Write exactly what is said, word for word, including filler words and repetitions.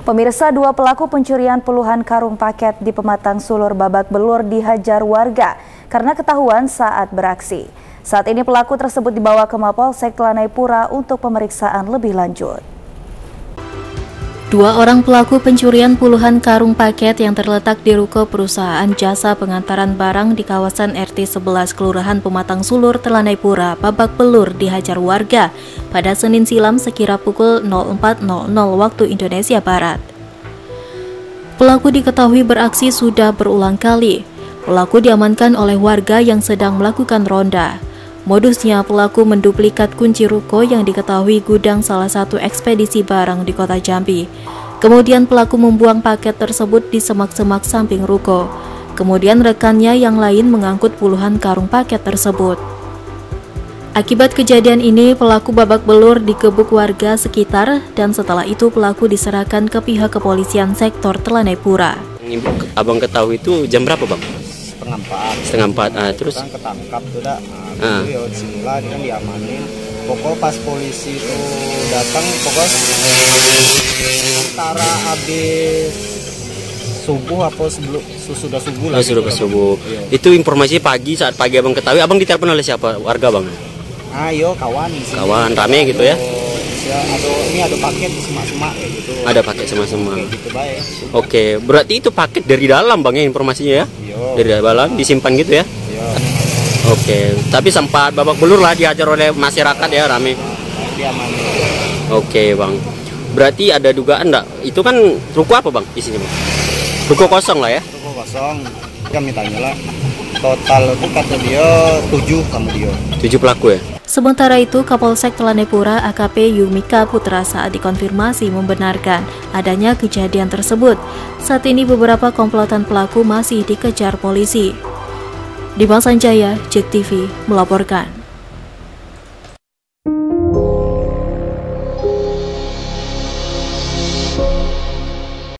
Pemirsa, dua pelaku pencurian puluhan karung paket di Pematang Sulur babak belur dihajar warga karena ketahuan saat beraksi. Saat ini pelaku tersebut dibawa ke Mapolsek Telanai-Pura untuk pemeriksaan lebih lanjut. Dua orang pelaku pencurian puluhan karung paket yang terletak di ruko perusahaan jasa pengantaran barang di kawasan R T sebelas Kelurahan Pematang Sulur, Telanai-Pura, babak belur dihajar warga pada Senin silam sekira pukul nol empat nol nol waktu Indonesia Barat. Pelaku diketahui beraksi sudah berulang kali. Pelaku diamankan oleh warga yang sedang melakukan ronda. Modusnya, pelaku menduplikat kunci ruko yang diketahui gudang salah satu ekspedisi barang di kota Jambi. Kemudian pelaku membuang paket tersebut di semak-semak samping ruko. Kemudian rekannya yang lain mengangkut puluhan karung paket tersebut. Akibat kejadian ini, pelaku babak belur digebuk warga sekitar dan setelah itu pelaku diserahkan ke pihak kepolisian sektor Telanai-Pura. Abang ketahui itu jam berapa, Bang? Setengah empat. Setengah empat. Ah, terus? Orang ketangkap tuh dah. Ah. Itu ya sinilah dia kan diamanin. Pokok pas polisi itu datang, pokok antara habis subuh apa sebelum sudah subuh lah. Oh, sudah ke subuh. Iya. Itu informasi pagi, saat pagi abang ketahui, abang ditelepon oleh siapa? Warga, Bang? Ayo kawan. Sini. Kawan rame gitu ya? Ya, ada ini ada paket di semak-semak kayak gitu. Ada paket semak-semak. Gitu baik. Oke, berarti itu paket dari dalam, Bang, ya informasinya ya? Iya. Dari dalam disimpan gitu ya? Iya. Oke, tapi sempat babak belur lah dihajar oleh masyarakat ya, rame. Diamanin. Oke, Bang. Berarti ada dugaan enggak? Itu kan ruko apa, Bang, isinya, Bang? Ruko kosong lah ya? Ruko kosong. Kami tanya lah. Total itu kata dia tujuh kamu dia. Tujuh pelaku ya? Sementara itu, Kapolsek Telanai-Pura A K P Yumika Putra saat dikonfirmasi membenarkan adanya kejadian tersebut. Saat ini beberapa komplotan pelaku masih dikejar polisi. Dimas Sanjaya, Jek T V melaporkan.